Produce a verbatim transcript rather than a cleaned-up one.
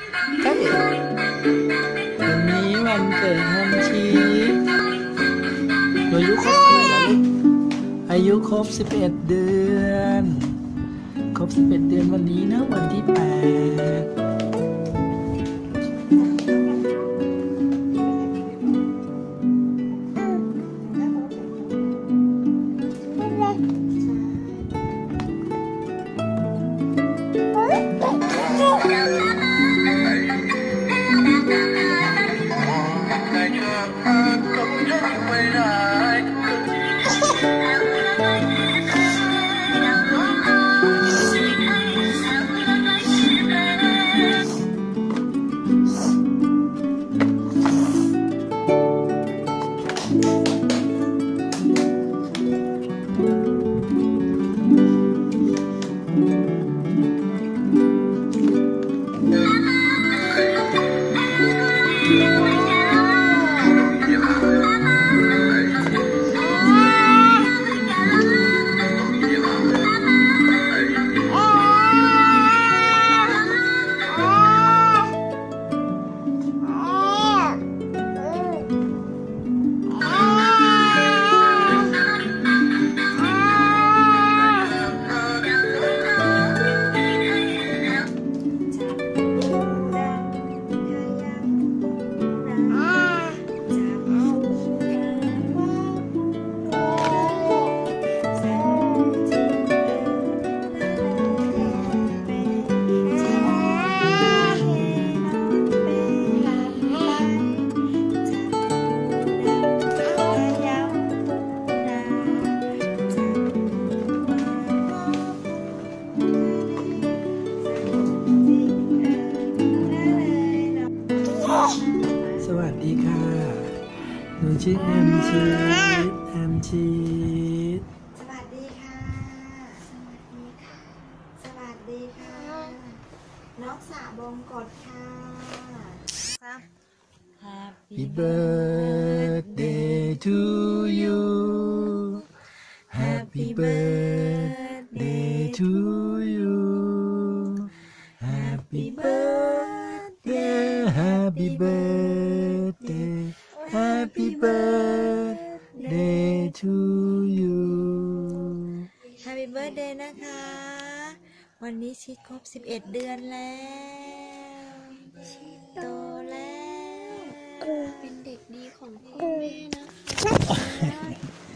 ใช่วันนี้วันเกิดฮัมชีอายุครบเท่าไหร่แล้วลูกอายุครบสิบเอ็ดเดือนครบสิบเอ็ดเดือนวันนี้นะวันที่แปดสวัสดีค่ะหนูชื่อแอมชีสแอมชีสสวัสดีค่ะสวัสดีค่ะสวัสดีค่ะน้องสาบงกฎค่ะ Happy birthday to you Happy birthday to you Happy birthday Happy birthday Happy birthday to you Happy birthday นะคะวันนี้ชีครบสิบเอ็ดเดือนแล้วชีโตแล้วเป็นเด็กดีของพ่อแม่นะคะ